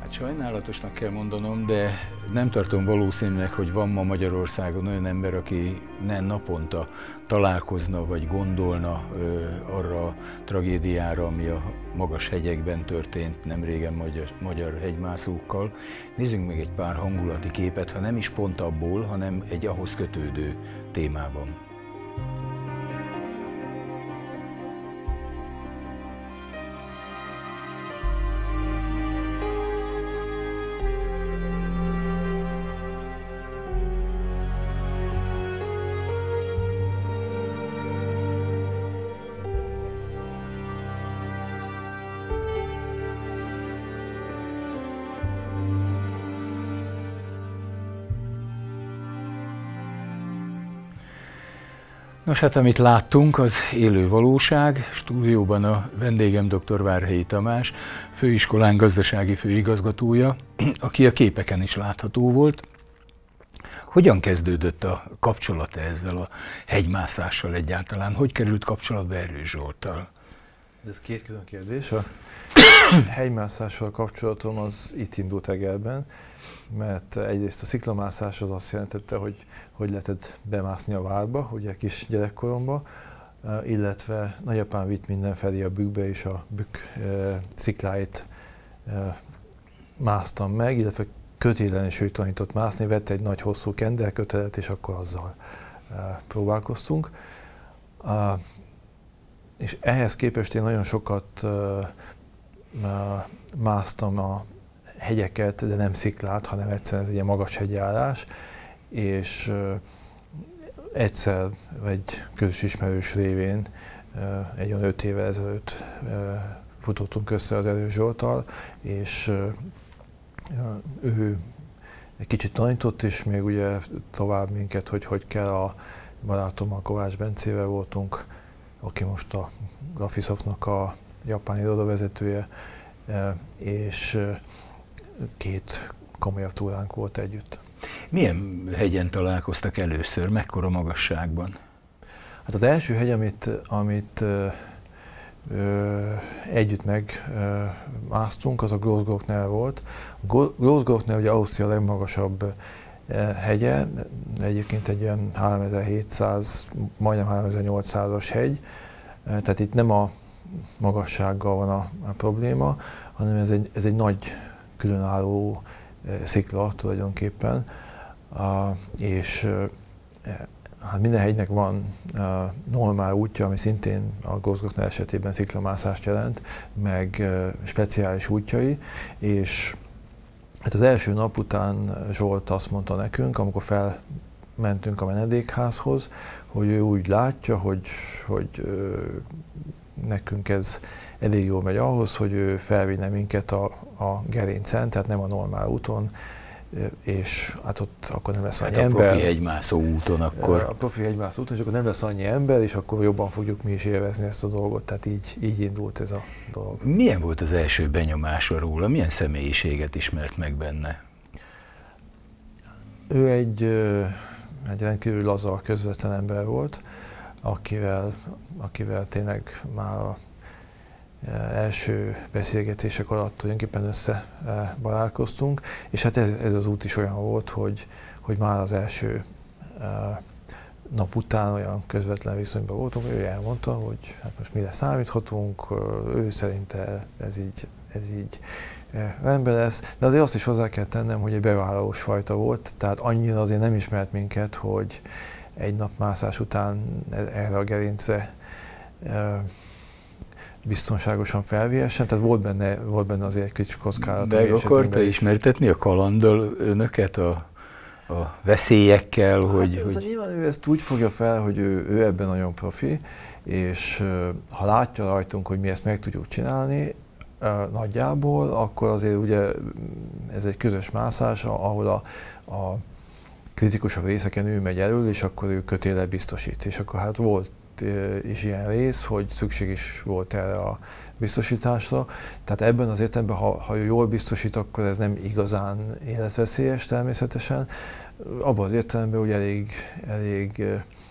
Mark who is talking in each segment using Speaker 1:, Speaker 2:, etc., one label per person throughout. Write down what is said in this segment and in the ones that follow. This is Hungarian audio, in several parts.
Speaker 1: Sajnálatosnak kell mondanom, de nem tartom valószínűleg, hogy van ma Magyarországon olyan ember, aki nem naponta találkozna vagy gondolna arra a tragédiára, ami a magas hegyekben történt nemrégen magyar hegymászókkal. Nézzünk meg egy pár hangulati képet, ha nem is pont abból, hanem egy ahhoz kötődő témában. Nos, hát amit láttunk, az élő valóság. Stúdióban a vendégem dr. Várhelyi Tamás, főiskolán gazdasági főigazgatója, aki a képeken is látható volt. Hogyan kezdődött a kapcsolata ezzel a hegymászással egyáltalán? Hogy került kapcsolatba Erős Zsolttal?
Speaker 2: Ez két külön kérdés. A hegymászással kapcsolatom az itt indult Egerben, mert egyrészt a sziklamászás az azt jelentette, hogy lehetett bemászni a várba, ugye kis gyerekkoromban, illetve nagyapám vitt mindenfelé a bükkbe, és a bükk szikláit másztam meg, illetve kötélen is ő tanított mászni, vett egy nagy hosszú kenderkötelet, és akkor azzal próbálkoztunk. És ehhez képest én nagyon sokat másztam a hegyeket, de nem sziklát, hanem egyszerűen ez egy magas hegyjárás, és egyszer egy közös ismerős révén egy olyan 5 évvel ezelőtt futottunk össze az Erős Zsolttal, és ő egy kicsit tanított, és még ugye tovább minket, hogy kell. A barátommal, Kovács Bencével voltunk, aki most a Graphisoftnak a japán irodavezetője, és két komolyabb túránk volt együtt.
Speaker 3: Milyen hegyen találkoztak először? Mekkora magasságban?
Speaker 2: Hát az első hegy, amit együtt megmásztunk, az a Grossglockner volt. A Grossglockner ugye Ausztria legmagasabb hegye, egyébként egy olyan 3700, majdnem 3800-as hegy, tehát itt nem a magassággal van a probléma, hanem ez egy nagy különálló szikla tulajdonképpen, és hát minden hegynek van normál útja, ami szintén a Grossglockner esetében sziklamászást jelent, meg speciális útjai, és hát az első nap után Zsolt azt mondta nekünk, amikor felmentünk a menedékházhoz, hogy ő úgy látja, hogy nekünk ez elég jól megy ahhoz, hogy ő felvinne minket a gerincen, tehát nem a normál úton, és hát ott akkor nem lesz annyi ember.
Speaker 3: A profi hegymászó úton akkor.
Speaker 2: A profi hegymászó úton, és akkor nem lesz annyi ember, és akkor jobban fogjuk mi is élvezni ezt a dolgot, tehát így indult ez a dolog.
Speaker 3: Milyen volt az első benyomása róla? Milyen személyiséget ismert meg benne?
Speaker 2: Ő egy rendkívül laza, közvetlen ember volt, akivel tényleg már az első beszélgetések alatt tulajdonképpen összebarátkoztunk, és hát ez az út is olyan volt, hogy már az első nap után olyan közvetlen viszonyban voltunk, ő elmondta, hogy hát most mire számíthatunk, ő szerinte ez így rendben lesz, de azért azt is hozzá kell tennem, hogy egy bevállalós fajta volt, tehát annyira azért nem ismert minket, hogy egy nap mászás után erre a gerincre biztonságosan felvihessen, tehát volt benne azért egy kicsit kockázat.
Speaker 3: De akarta ismertetni a kalanddal önöket a veszélyekkel, hogy...
Speaker 2: Nyilván ő ezt úgy fogja fel, hogy ő ebben nagyon profi, és ha látja rajtunk, hogy mi ezt meg tudjuk csinálni, nagyjából, akkor azért ugye ez egy közös mászás, ahol a kritikusabb részeken ő megy elől, és akkor ő kötéllel biztosít. És akkor hát volt is ilyen rész, hogy szükség is volt erre a biztosításra. Tehát ebben az értelemben, ha ő jól biztosít, akkor ez nem igazán életveszélyes természetesen. Abban az értelemben, hogy elég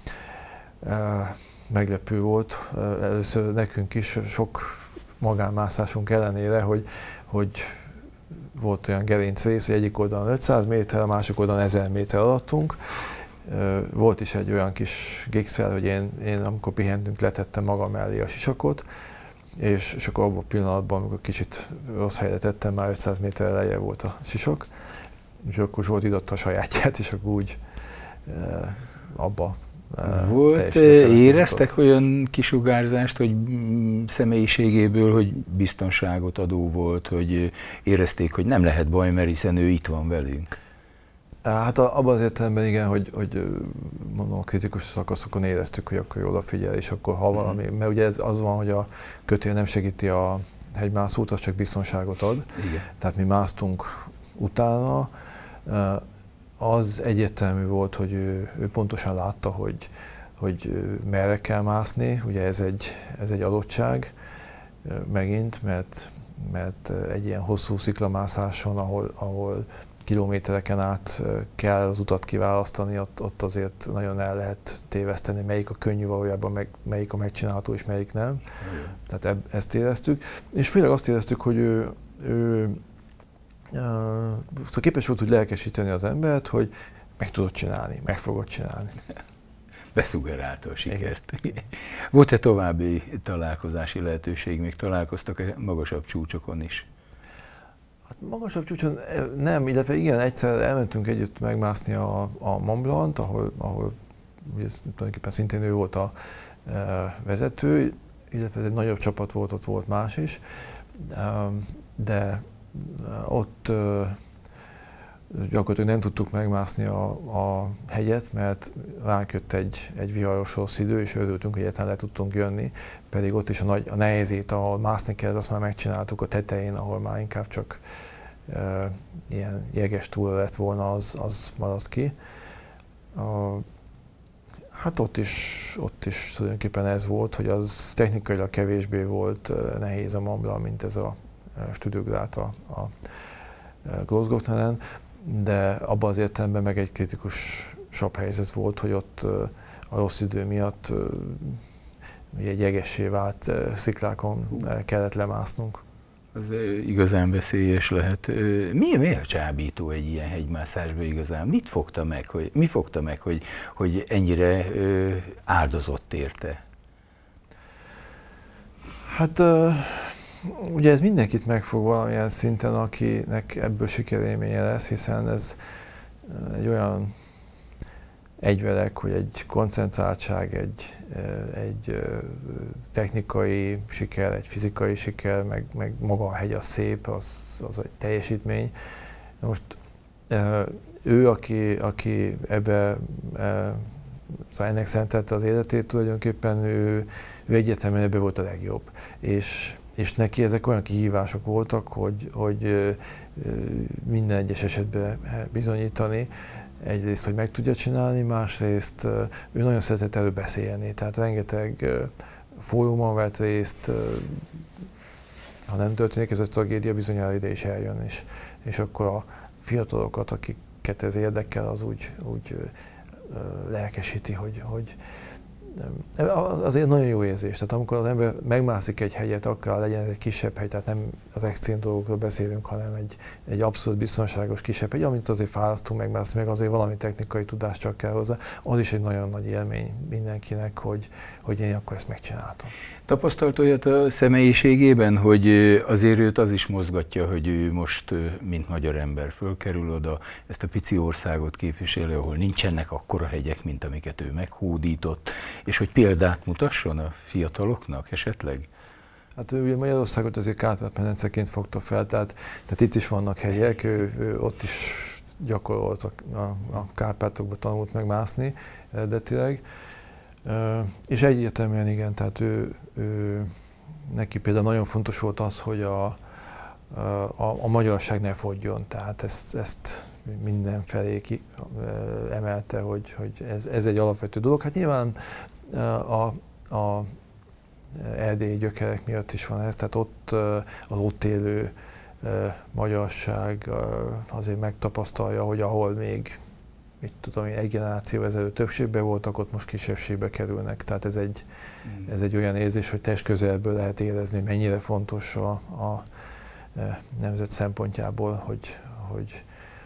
Speaker 2: meglepő volt először nekünk is, sok magánmászásunk ellenére, hogy volt olyan gerinc rész, hogy egyik oldalon 500 méter, a másik oldalon 1000 méter alattunk. Volt is egy olyan kis gigszel, hogy én amikor pihentünk, letettem magam mellé a sisakot, és akkor abban a pillanatban, amikor kicsit rossz helyre tettem, már 500 méter eleje volt a sisak, és akkor Zsolt idatta a sajátját, és akkor úgy abba
Speaker 1: volt, éreztek olyan kisugárzást, hogy személyiségéből, hogy biztonságot adó volt, hogy érezték, hogy nem lehet baj, mert hiszen ő itt van velünk?
Speaker 2: Hát abban az értelemben igen, hogy mondom, a kritikus szakaszokon éreztük, hogy akkor jól odafigyel, és akkor ha valami, mert ugye ez az van, hogy a kötél nem segíti a hegymászót, az csak biztonságot ad.
Speaker 1: Igen.
Speaker 2: Tehát mi másztunk utána, az egyértelmű volt, hogy ő pontosan látta, hogy merre kell mászni, ugye ez egy adottság megint, mert egy ilyen hosszú sziklamászáson, ahol kilométereken át kell az utat kiválasztani, ott azért nagyon el lehet téveszteni, melyik a könnyű valójában, melyik a megcsinálható és melyik nem. Tehát ezt éreztük. És főleg azt éreztük, hogy ő képes volt úgy lelkesíteni az embert, hogy meg tudod csinálni, meg fogod csinálni.
Speaker 1: Beszugerálta a sikert. Volt-e további találkozási lehetőség? Még találkoztak-e magasabb csúcsokon is?
Speaker 2: Hát magasabb csúcson nem, illetve igen, egyszer elmentünk együtt megmászni a Mont Blanc-t, ahol ugye, tulajdonképpen szintén ő volt a vezető, illetve egy nagyobb csapat volt, ott volt más is, de ott gyakorlatilag nem tudtuk megmászni a hegyet, mert ránk jött egy viharos rossz idő, és örültünk, hogy egyáltalán le tudtunk jönni, pedig ott is a nehézét, ahol mászni kell, azt már megcsináltuk a tetején, ahol már inkább csak ilyen jeges túra lett volna, az maradt ki. Hát ott is tulajdonképpen ez volt, hogy az technikailag kevésbé volt nehéz a Mont Blanc, mint ez a Stüdögrát a Großglockneren, de abban az értelemben meg egy kritikusabb helyzet volt, hogy ott a rossz idő miatt ugye egy jegessé vált sziklákon kellett lemásznunk.
Speaker 1: Az igazán veszélyes lehet. Mi a csábító egy ilyen hegymászásban igazán? Mi fogta meg, hogy ennyire áldozott érte?
Speaker 2: Hát ugye ez mindenkit megfog valamilyen szinten, akinek ebből sikerélménye lesz, hiszen ez egy olyan egyvelek, hogy egy koncentráltság, egy technikai siker, egy fizikai siker, meg maga a hegy a szép, az egy teljesítmény. Most ő, aki ebbe ennek szentelte az életét, tulajdonképpen ő egyértelműen ebbe volt a legjobb. És neki ezek olyan kihívások voltak, hogy minden egyes esetben bizonyítani. Egyrészt, hogy meg tudja csinálni, másrészt ő nagyon szeretett erről beszélni. Tehát rengeteg fórumon vett részt, ha nem történik ez a tragédia, bizonyára ide is eljön, és akkor a fiatalokat, akiket ez érdekel, az úgy lelkesíti, hogy azért nagyon jó érzés. Tehát amikor az ember megmászik egy hegyet, akár legyen ez egy kisebb hegy, tehát nem az extrém dolgokról beszélünk, hanem egy abszolút biztonságos kisebb hegy, amit azért fárasztunk megmászni, meg azért valami technikai tudás csak kell hozzá, az is egy nagyon nagy élmény mindenkinek, hogy én akkor ezt megcsináltam.
Speaker 1: Tapasztalt olyat a személyiségében, hogy azért őt az is mozgatja, hogy ő most, mint magyar ember, fölkerül oda, ezt a pici országot képviseli, ahol nincsenek akkora hegyek, mint amiket ő meghódított, és hogy példát mutasson a fiataloknak esetleg?
Speaker 2: Hát ő ugye Magyarországot azért Kárpát-medenceként fogta fel, tehát itt is vannak hegyek, ő ott is gyakorolt a Kárpátokba tanult meg mászni eredetileg. És egyértelműen igen, tehát neki például nagyon fontos volt az, hogy a magyarság ne fogjon, tehát ezt mindenfelé emelte, hogy ez egy alapvető dolog. Hát nyilván a erdélyi gyökerek miatt is van ez, tehát ott az ott élő magyarság azért megtapasztalja, hogy ahol még egy generáció ezelőtt többségben voltak, ott most kisebbségbe kerülnek. Tehát ez egy olyan érzés, hogy testközelből lehet érezni, mennyire fontos nemzet szempontjából, hogy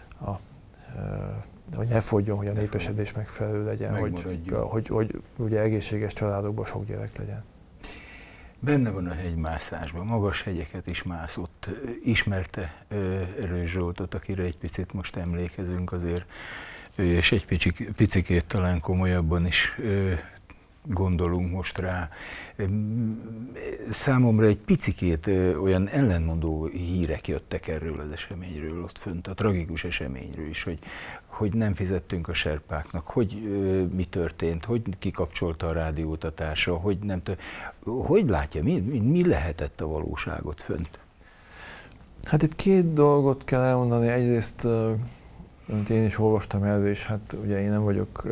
Speaker 2: ne fogjon, hogy a népesedés megfelelő legyen, hogy ugye egészséges családokban sok gyerek legyen.
Speaker 1: Benne van a hegymászásban, magas hegyeket is mászott, ismerte Erős Zsoltot, akire egy picit most emlékezünk azért, és egy picikét talán komolyabban is gondolunk most rá. Számomra egy picikét olyan ellenmondó hírek jöttek erről az eseményről ott fönt, a tragikus eseményről is, hogy nem fizettünk a serpáknak, hogy mi történt, hogy kikapcsolta a rádiót a társa, hogy nem hogy látja, mi lehetett a valóságot fönt?
Speaker 2: Hát itt két dolgot kell elmondani. Egyrészt, én is olvastam erről, és hát ugye én nem vagyok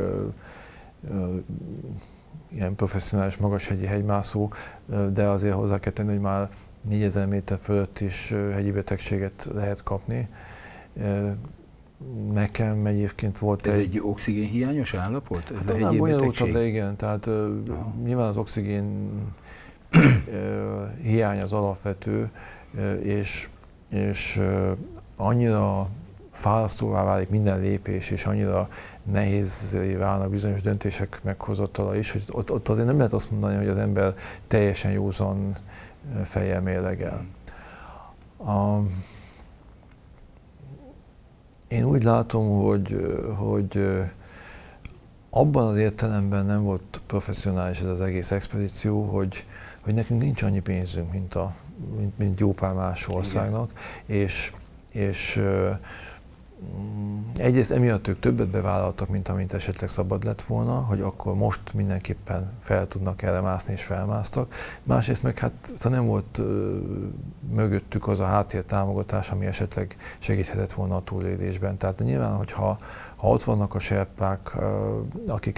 Speaker 2: ilyen professzionális magashegyi hegymászó, de azért hozzá kell tenni, hogy már 4000 méter fölött is hegyi betegséget lehet kapni. Nekem egyébként volt
Speaker 1: egy oxigénhiányos állapot?
Speaker 2: Hát nem bonyolultabb, de igen, tehát nyilván az oxigén hiány az alapvető, és annyira fárasztóvá válik minden lépés, és annyira nehézzé válnak bizonyos döntések meghozatala is, hogy ott azért nem lehet azt mondani, hogy az ember teljesen józan fejjel mérlegel. Én úgy látom, hogy abban az értelemben nem volt professzionális ez az egész expedíció, hogy nekünk nincs annyi pénzünk, mint jó pár más országnak, és egyrészt emiatt ők többet bevállaltak, mint amint esetleg szabad lett volna, hogy akkor most mindenképpen fel tudnak erre mászni, és felmásztak. Másrészt meg hát nem volt mögöttük az a háttértámogatás, ami esetleg segíthetett volna a túlélésben. Tehát nyilván, hogyha ott vannak a serpák, akik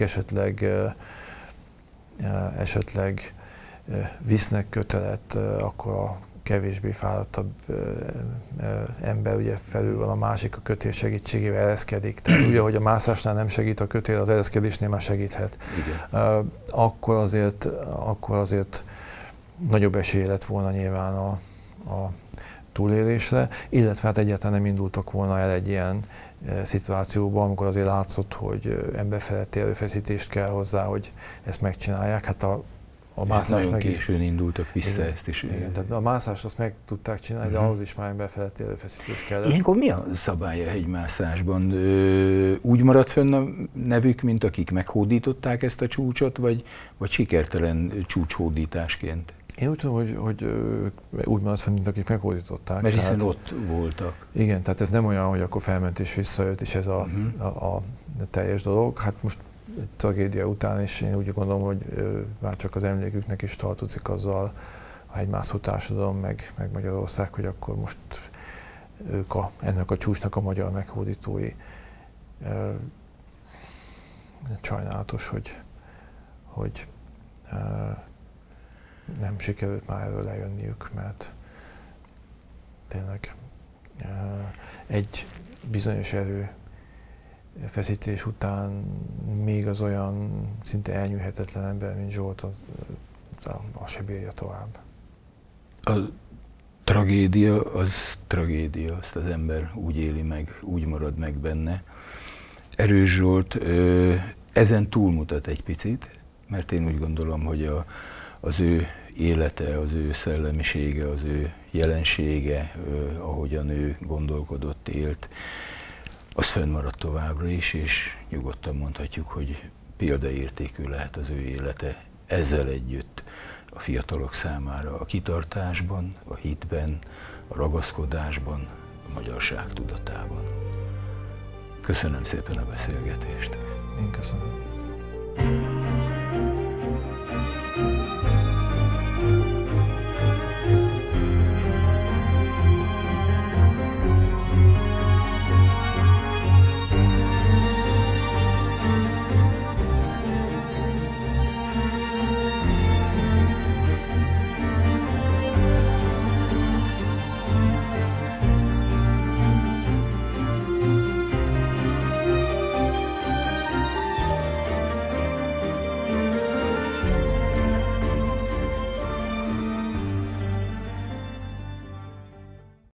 Speaker 2: esetleg visznek kötelet, akkor a kevésbé fáradtabb ember ugye felül van, a másik a kötél segítségével ereszkedik. Tehát ugye, hogy a mászásnál nem segít a kötél, az ereszkedésnél már segíthet. Akkor azért nagyobb esély lett volna nyilván a túlélésre, illetve hát egyáltalán nem indultak volna el egy ilyen szituációban, amikor azért látszott, hogy emberfeletti erőfeszítést kell hozzá, hogy ezt megcsinálják. Hát a mászást
Speaker 1: nagyon későn indultak vissza, igen, ezt is.
Speaker 2: Igen, tehát a mászást azt meg tudták csinálni, de ahhoz is már emberfeletti erőfeszítés kellett.
Speaker 1: Ilyenkor mi a szabály a hegymászásban? Úgy maradt fönn a nevük, mint akik meghódították ezt a csúcsot, vagy sikertelen csúcshódításként?
Speaker 2: Én úgy tudom, hogy úgy maradt fenn, mint akik meghódították.
Speaker 1: Mert hiszen ott voltak.
Speaker 2: Igen, tehát ez nem olyan, hogy akkor felment és visszajött, és ez a teljes dolog. Hát most egy tragédia után is én úgy gondolom, hogy már csak az emléküknek is tartozik azzal a hegymászó társadalom, meg Magyarország, hogy akkor most ők ennek a csúcsnak a magyar meghódítói. Sajnálatos, hogy nem sikerült már erről lejönniük, mert tényleg egy bizonyos erőfeszítés után még az olyan szinte elnyűhetetlen ember, mint Zsolt, az se bírja tovább.
Speaker 1: A tragédia az tragédia, azt az ember úgy éli meg, úgy marad meg benne. Erős Zsolt ezen túlmutat egy picit, mert én úgy gondolom, hogy az ő élete, az ő szellemisége, az ő jelensége, ahogyan ő gondolkodott, élt, az fönnmaradt továbbra is, és nyugodtan mondhatjuk, hogy példaértékű lehet az ő élete ezzel együtt a fiatalok számára a kitartásban, a hitben, a ragaszkodásban, a magyarság tudatában. Köszönöm szépen a beszélgetést.
Speaker 2: Én köszönöm.